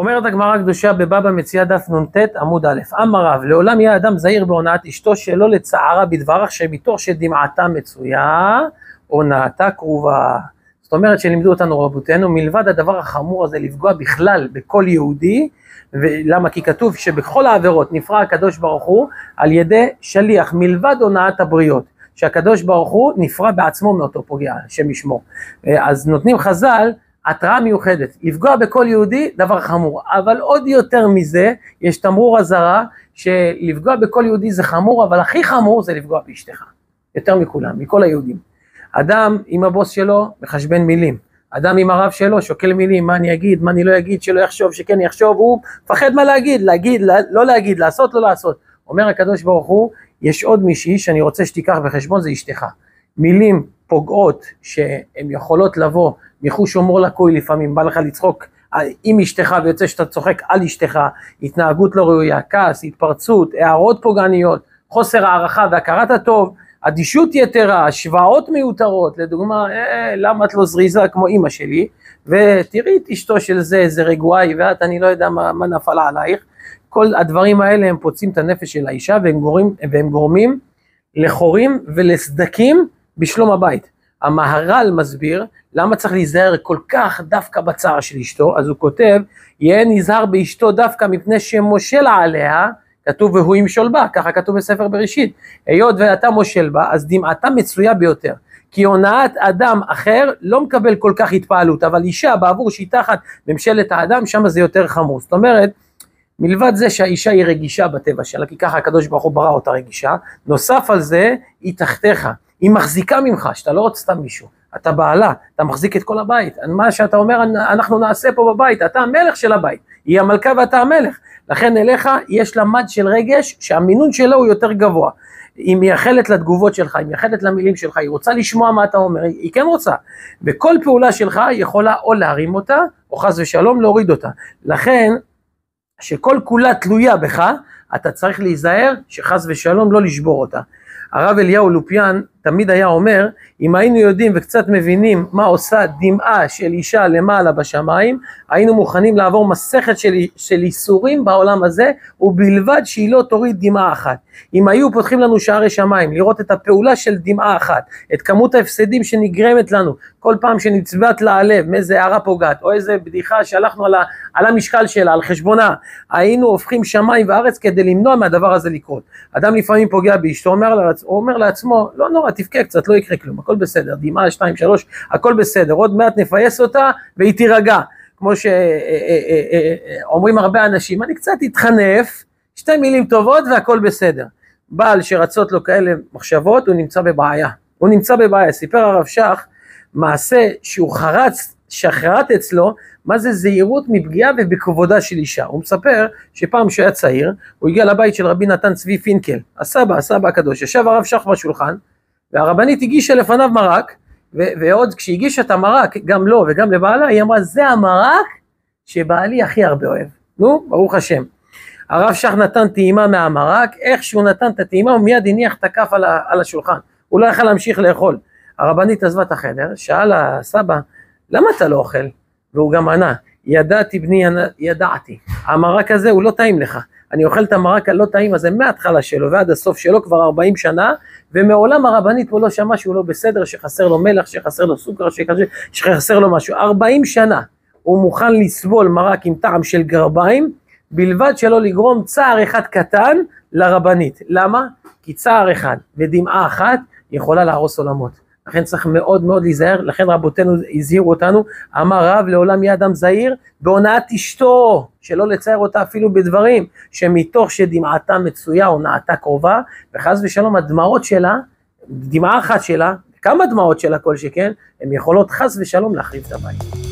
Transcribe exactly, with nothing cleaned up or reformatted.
אומרת הגמרא הקדושה בבבא מציעא דף נ"ט עמוד א', אמר רב, לעולם יהיה אדם זהיר בהונאת אשתו שלא לצערה בדברך שמתוך שדמעתה מצויה, הונאתה קרובה. זאת אומרת שלימדו אותנו רבותינו, מלבד הדבר החמור הזה לפגוע בכלל בכל יהודי, ולמה? כי כתוב שבכל העבירות נפרע הקדוש ברוך הוא על ידי שליח, מלבד הונאת הבריות, שהקדוש ברוך הוא נפרע בעצמו מאותו פוגע, השם ישמור. אז נותנים חז"ל התראה מיוחדת, לפגוע בכל יהודי דבר חמור, אבל עוד יותר מזה יש תמרור אזהרה שלפגוע בכל יהודי זה חמור, אבל הכי חמור זה לפגוע באשתך, יותר מכולם, מכל היהודים. אדם עם הבוס שלו מחשבן מילים, אדם עם הרב שלו שוקל מילים, מה אני אגיד, מה אני לא אגיד, שלא יחשוב, שכן יחשוב, הוא פחד מה להגיד, להגיד, לא להגיד, לעשות, לא לעשות. אומר הקדוש ברוך הוא, יש עוד מישהי שאני רוצה שתיקח בחשבון, זה אשתך. מילים פוגעות שהן יכולות לבוא מחוש הומור לקוי, לפעמים בא לך לצחוק עם אשתך ויוצא שאתה צוחק על אשתך, התנהגות לא ראויה, כעס, התפרצות, הערות פוגעניות, חוסר הערכה והכרת הטוב, אדישות יתרה, השוואות מיותרות, לדוגמה, אה, למה את לא זריזה כמו אמא שלי, ותראי את אשתו של זה, זה רגועי, ואת אני לא יודע מה, מה נפל עלייך. כל הדברים האלה הם פוצעים את הנפש של האישה, והם גורמים, והם גורמים לחורים ולסדקים בשלום הבית. המהר"ל מסביר למה צריך להיזהר כל כך דווקא בצער של אשתו, אז הוא כותב, יהיה נזהר באשתו דווקא מפני שמושל עליה, כתוב והוא ימשול בה, ככה כתוב בספר בראשית, היות ואתה מושל בה, אז דמעתה מצויה ביותר, כי הונאת אדם אחר לא מקבל כל כך התפעלות, אבל אישה בעבור שהיא תחת ממשלת האדם, שם זה יותר חמור. זאת אומרת, מלבד זה שהאישה היא רגישה בטבע שלה, כי ככה הקדוש ברוך הוא ברא אותה רגישה, נוסף על זה, היא תחתיך, היא מחזיקה ממך, שאתה לא רוצה סתם מישהו, אתה בעלה, אתה מחזיק את כל הבית, מה שאתה אומר, אנחנו נעשה פה בבית, אתה המלך של הבית, היא המלכה ואתה המלך, לכן אליך יש לה מד של רגש, שהמינון שלו הוא יותר גבוה, היא מייחלת לתגובות שלך, היא מייחלת למילים שלך, היא רוצה לשמוע מה אתה אומר, היא כן רוצה, וכל פעולה שלך יכולה או להרים אותה, או חס ושלום להוריד אותה, לכן, שכל כולה תלויה בך, אתה צריך להיזהר שחס ושלום לא לשבור אותה. הרב אליהו לופיאן תמיד היה אומר, אם היינו יודעים וקצת מבינים מה עושה דמעה של אישה למעלה בשמיים, היינו מוכנים לעבור מסכת של, של איסורים בעולם הזה, ובלבד שהיא לא תוריד דמעה אחת. אם היו פותחים לנו שערי שמיים, לראות את הפעולה של דמעה אחת, את כמות ההפסדים שנגרמת לנו, כל פעם שנצבט לה הלב, מאיזה הערה פוגעת, או איזה בדיחה שהלכנו על, ה, על המשקל שלה, על חשבונה, היינו הופכים שמיים וארץ כדי למנוע מהדבר הזה לקרות. אדם לפעמים פוגע באשתו, אומר, לעצ... אומר לעצמו, לא נורא, תבכה קצת, לא יקרה כלום, הכל בסדר, דמעה, שתיים, שלוש, הכל בסדר, עוד מעט נפייס אותה והיא תירגע, כמו שאומרים הרבה אנשים, אני קצת אתחנף, שתי מילים טובות והכל בסדר. בעל שרצות לו כאלה מחשבות, הוא נמצא בבעיה, הוא נמצא בבעיה. סיפר הרב שך, מעשה שהוא חרץ, שחרט אצלו, מה זה זהירות מפגיעה ובכבודה של אישה. הוא מספר שפעם שהיה צעיר, הוא הגיע לבית של רבי נתן צבי פינקל, הסבא, הסבא הקדוש, ישב הרב שך בשולחן, והרבנית הגישה לפניו מרק, ועוד כשהגישה את המרק, גם לו וגם לבעלה, היא אמרה, זה המרק שבעלי הכי הרבה אוהב. נו, ברוך השם. הרב שך נתן טעימה מהמרק, איך שהוא נתן את הטעימה, הוא מיד הניח את הכף על, על השולחן. הוא לא יכל להמשיך לאכול. הרבנית עזבה את החדר, שאל הסבא, למה אתה לא אוכל? והוא גם ענה, ידעתי בני, ידעתי. המרק הזה הוא לא טעים לך. אני אוכל את המרק הלא טעים הזה מההתחלה שלו ועד הסוף שלו כבר ארבעים שנה, ומעולם הרבנית פה לא שמע שהוא לא בסדר, שחסר לו מלח, שחסר לו סוכר, שחסר לו משהו. ארבעים שנה הוא מוכן לסבול מרק עם טעם של גרביים, בלבד שלא לגרום צער אחד קטן לרבנית. למה? כי צער אחד ודמעה אחת יכולה להרוס עולמות. לכן צריך מאוד מאוד להיזהר, לכן רבותינו הזהירו אותנו, אמר רב לעולם יהיה אדם זהיר, בהונאת אשתו, שלא לצייר אותה אפילו בדברים, שמתוך שדמעתה מצויה, הונאתה קרובה, וחס ושלום הדמעות שלה, דמעה אחת שלה, כמה דמעות שלה כל שכן, הן יכולות חס ושלום להחריב את הבית.